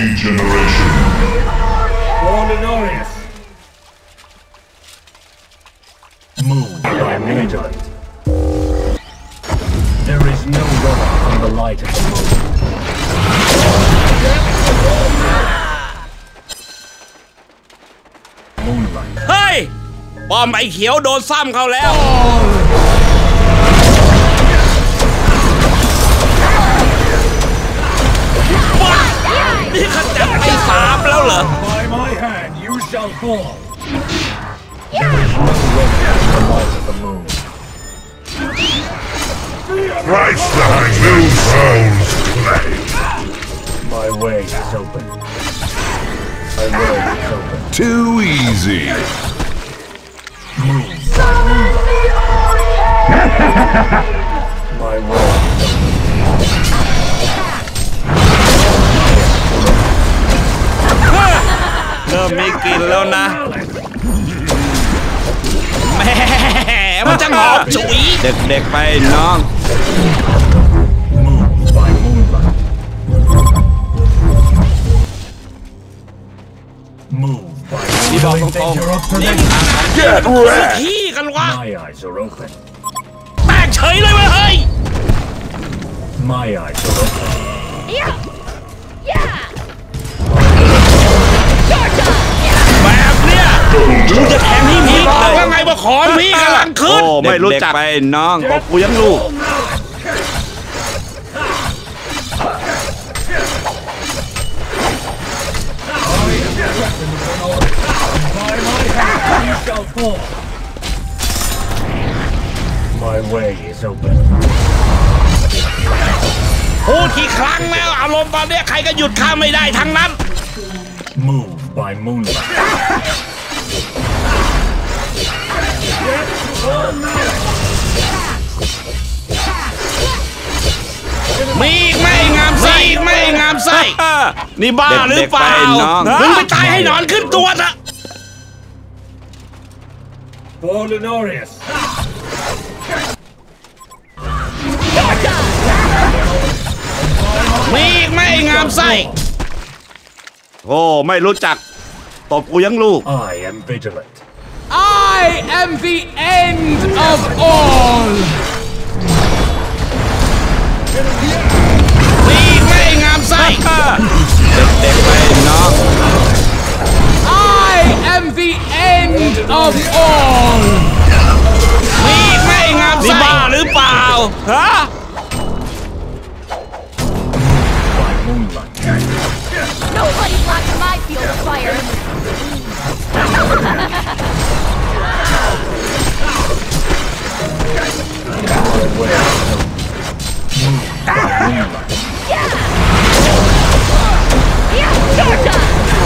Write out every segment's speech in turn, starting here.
Regeneration. Ordinarius. Move by midnight. There is no running from the light of the moon. Moonlight. เฮ้ยป้อมไอ้เขียวโดนซ้ำเขาแล้วว้านี่ขจัดไอ้สามแล้วเหรอ By my hand you shall fall. There is no running from the light of the moon. Christ behind new souls play. My way is open. My way is open. Too easy. Move. My way. เริ่มมีกลิ่นแล้วนะแหม่มันจะหอมฉุยเด็กๆไปน้อง Move by moonlight. Move by พี่บอกต moonlight. รง You're up to ๆนี่ this. มันขี้กันวะ My eyes are open. แตกเฉยเลยเว้ยเฮ้ย My eyes are open. Yeah. Yeah. แบบเนี้ยกูจะแทงให้พีกเลยว่าไงว่าขอพี่กำลังขึ้นโอ้ไม่รู้จักไปน้องบอกกูยังลูก By my hand you shall fall. My way is open. พูดกี่ครั้งแล้วอารมณ์ตอนเนี้ยใครก็หยุดข้าไม่ได้ทั้งนั้น Move by moonlight. มีอีกไหม่งามไส้อีกไหม่งามไส้นี่บ้าหรือเปล่ามึงไปตายให้หนอนขึ้นตัวเถอะ Ordinarius. มีอีกไหม่งามไส้โอ้ไม่รู้จักตบกูยังลูก I am vigilant. I am the end of all. มีอีกไหม่งามไส้เด็กๆไปน้อง I am the end of all. มีอีกไหม่งามไส้นี่บ้าหรือเปล่าฮะ By moonlight. Nobody blocks my field of fire. Yeah, Georgia.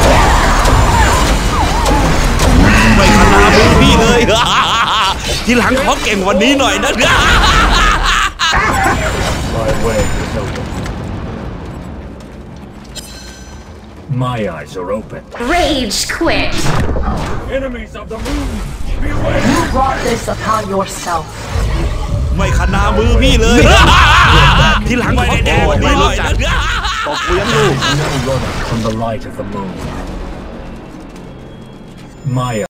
ไม่ขนามือพี่เลย ทีหลังขอเก่งวันนี้หน่อยนะ My way is open. My eyes are open. Rage quit. Enemies of the moon, beware! You brought this upon yourself. ไม่ขนามือพี่เลย ทีหลังขอเก่งวันนี้หน่อยนะตบกูยังลูก No running from the light of the moon. My